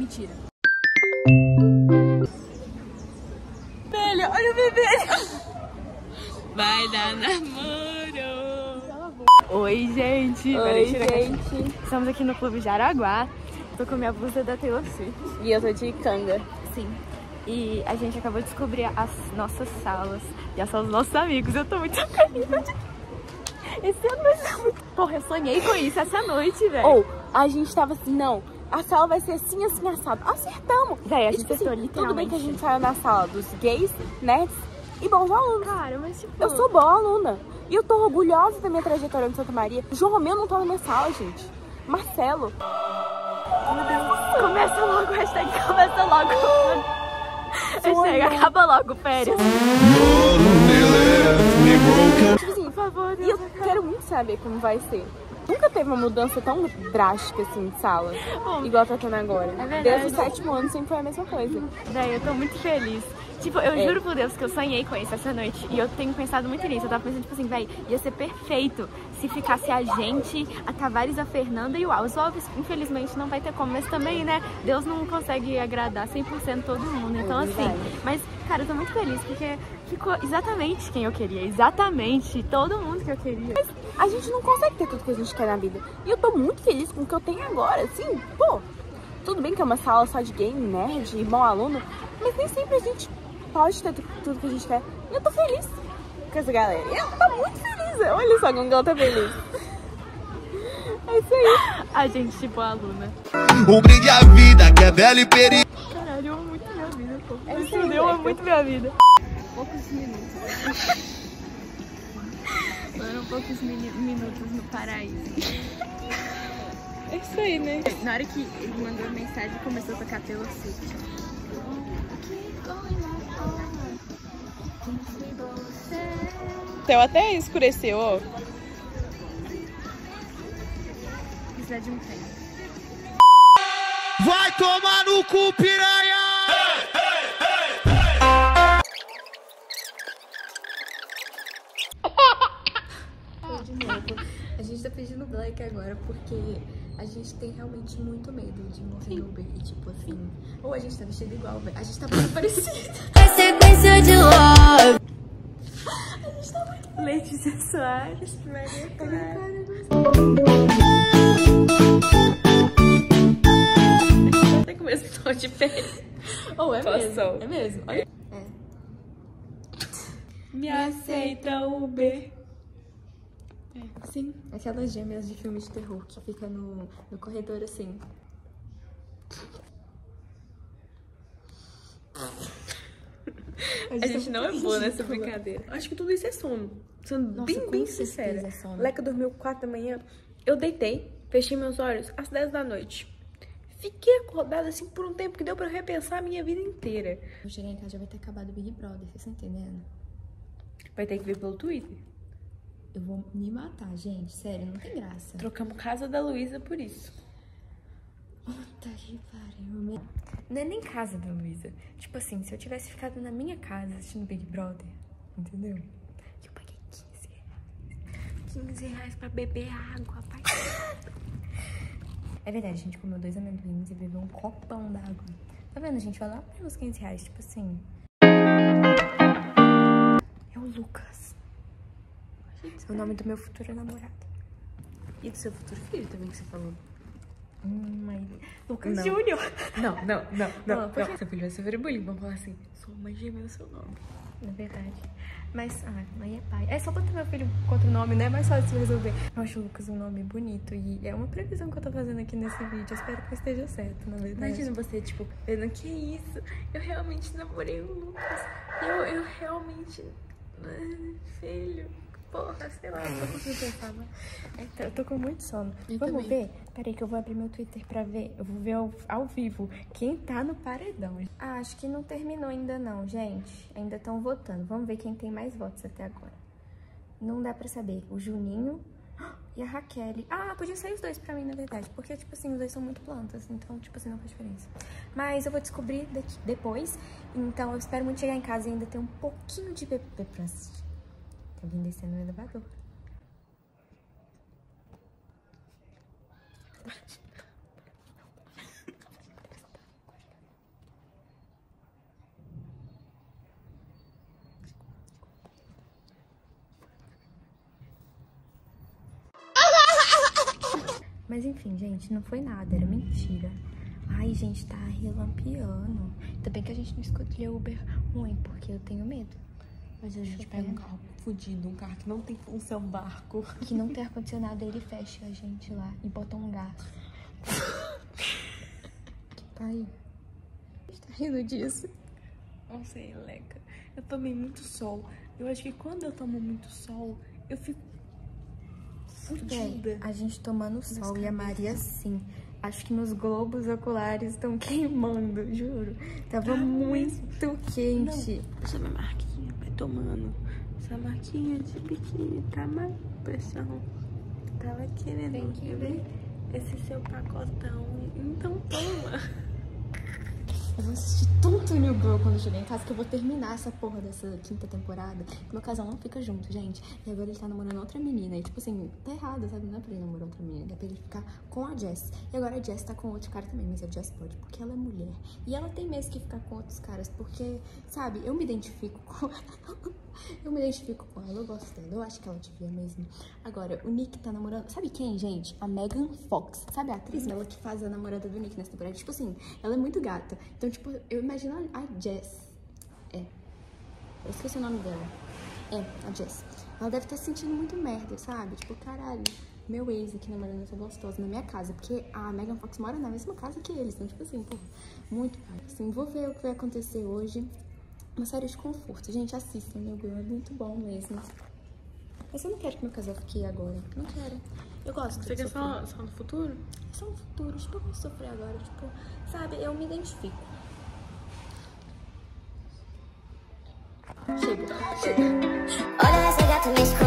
Mentira. Velho, olha o bebê. Vai dar namoro. Oi, gente. Oi, gente. Estamos aqui no Clube Jaraguá. Tô com minha blusa da Taylor Swift. E eu tô de canga. Sim. E a gente acabou de descobrir as nossas salas. E as salas dos nossos amigos. Eu tô muito feliz. Esse ano vai ser muito... Porra, eu sonhei com isso essa noite, velho. Ou, a gente tava assim, não, a sala vai ser assim, assim, assado. Acertamos. Véi, a E, gente tipo acertou, assim, literalmente. tudo bem que a gente saiu na sala dos gays, nerds e bons alunos. Cara, mas tipo... Eu sou boa aluna. E eu tô orgulhosa da minha trajetória em Santa Maria. O João Romeu não tá na minha sala, gente. Marcelo. Meu Deus. Começa logo, hashtag começa logo. Hashtag acaba logo, férias. Tipo assim, Por favor, e eu quero muito saber como vai ser. Nunca teve uma mudança tão drástica assim de sala, igual tá tendo agora. verdade. Desde o 7º ano sempre foi a mesma coisa. Véi, eu tô muito feliz. Tipo, eu juro por Deus que eu sonhei com isso essa noite. E eu tenho pensado muito nisso. Eu tava pensando, tipo assim, véi, ia ser perfeito se ficasse a gente, a Tavares, a Fernanda e o Alves. O Alves, infelizmente, não vai ter como. Mas também, né, Deus não consegue agradar 100% todo mundo. Então, assim, mas, cara, eu tô muito feliz porque ficou exatamente quem eu queria. Exatamente todo mundo que eu queria. Mas a gente não consegue ter tudo que a gente quer na vida. E eu tô muito feliz com o que eu tenho agora. Assim, pô, tudo bem que é uma sala só de game, nerd e bom aluno, mas nem sempre a gente pode ter tudo que a gente quer. E eu tô feliz com essa galera. E ela tá muito feliz. Olha só como ela tá feliz. É isso aí. A gente, tipo, a aluna. Um brinde à vida que é velho e perigo. Caralho, eu amo muito minha vida, pô. É isso aí, Eu amo muito minha vida. Poucos minutos. Foram poucos minutos no paraíso. É isso aí, né? Na hora que ele mandou a mensagem, começou a tocar Taylor Swift. O céu até escureceu, ó. Precisa de um tempo. Vai tomar no cu, piranha! De novo. A gente tá pedindo Black agora porque a gente tem realmente muito medo de morrer no Uber. E tipo assim, ou a gente tá vestido igual, velho. A gente tá muito parecido. Sequência de love. A gente tá muito Letícia Soares. Até começou de pé. Ou é mesmo. Passou. É mesmo. Olha. Me aceita, Uber. Sim, aquelas gêmeas de filme de terror que fica no corredor assim. A gente não é boa nessa brincadeira. Acho que tudo isso é sono. Sendo Nossa, bem, com bem certeza sincera. é sono. Leca dormiu 4 da manhã. Eu deitei, fechei meus olhos às 10 da noite. Fiquei acordada assim por um tempo que deu pra eu repensar a minha vida inteira. Vou chegar em casa já vai ter acabado o Big Brother, vocês estão entendendo? Vai ter que ver pelo Twitter. Eu vou me matar, gente. Sério, não tem graça. Trocamos casa da Luísa por isso. Puta que pariu. Não é nem casa da Luísa. Tipo assim, se eu tivesse ficado na minha casa assistindo Big Brother, entendeu? Eu paguei 15 reais. 15 reais pra beber água, pai. É verdade, a gente comeu 2 amendoins e bebeu um copão d'água. Tá vendo, gente? Vai lá pelos 15 reais, tipo assim. É o Lucas. É o nome do meu futuro namorado. E do seu futuro filho também que você falou. Mas... Lucas Não. Júnior. Não. Seu filho vai sofrer bullying. Vamos falar assim, sou uma gêmea no seu nome. É verdade. Mas, mãe é pai. É só botar meu filho com outro nome, né? É mais fácil de resolver. Eu acho o Lucas um nome bonito e é uma previsão que eu tô fazendo aqui nesse vídeo. Eu espero que eu esteja certo, na verdade. Imagina você, tipo, vendo que isso? Eu realmente namorei o Lucas. Eu realmente... Filho... Porra, sei lá, como você pensava. Eu tô com muito sono. Eu Vamos também. ver? Peraí que eu vou abrir meu Twitter pra ver. Eu vou ver ao vivo quem tá no paredão. Acho que não terminou ainda não, gente. Ainda estão votando. Vamos ver quem tem mais votos até agora. Não dá pra saber. O Juninho e a Raquel. Podia sair os dois pra mim, na verdade. Porque, tipo assim, os dois são muito plantas. Então, tipo assim, não faz diferença. Mas eu vou descobrir depois. Então, eu espero muito chegar em casa e ainda ter um pouquinho de bebê pra assistir. Eu vim descendo no elevador. Mas enfim, gente, não foi nada, era mentira. Ai, gente, tá relampeando. Ainda bem que a gente não escolheu Uber ruim, porque eu tenho medo. Mas a gente pega um carro fudido, um carro que não tem função barco. Que não tem ar-condicionado, ele fecha a gente lá e bota um gás. Aí. Você tá rindo disso? Não sei, Leca. Eu tomei muito sol. Eu acho que quando eu tomo muito sol, eu fico fudida. A gente tomando sol e a Maria sim. Acho que meus globos oculares estão queimando, juro. Tava muito quente. Não, essa minha marquinha, vai tomando. Essa marquinha de biquíni tá uma pressão. Tava querendo ver esse seu pacotão. Então toma. Eu vou assistir tanto New Girl quando eu chegar em casa que eu vou terminar essa porra dessa 5ª temporada. Meu casal não fica junto, gente. E agora ele tá namorando outra menina. E tipo assim, tá errado, sabe? Não é pra ele namorar outra menina, é pra ele ficar com a Jess. E agora a Jess tá com outro cara também, mas a Jess pode, porque ela é mulher. E ela tem mesmo que ficar com outros caras, porque, sabe, eu me identifico com ela. Eu me identifico com ela, eu gosto dela. Eu acho que ela devia mesmo. Agora, o Nick tá namorando... Sabe quem, gente? A Megan Fox. Sabe a atriz? Ela que faz a namorada do Nick nessa temporada. Tipo assim, ela é muito gata. Então, tipo, eu imagino a Jess. Eu esqueci o nome dela. A Jess. Ela deve estar se sentindo muito merda, sabe? Tipo, caralho, meu ex aqui namorando essa gostosa na minha casa. Porque a Megan Fox mora na mesma casa que eles. Então, tipo assim, pô, muito pai. Assim, vou ver o que vai acontecer hoje. Uma série de conforto. Gente, assistam, meu Deus, é muito bom mesmo. Mas eu não quero que meu casal fique agora. Não quero. Eu gosto. Você quer só no futuro? Só no futuro. Tipo, eu vou sofrer agora. Tipo, sabe, eu me identifico. Chega. Olha essa gata me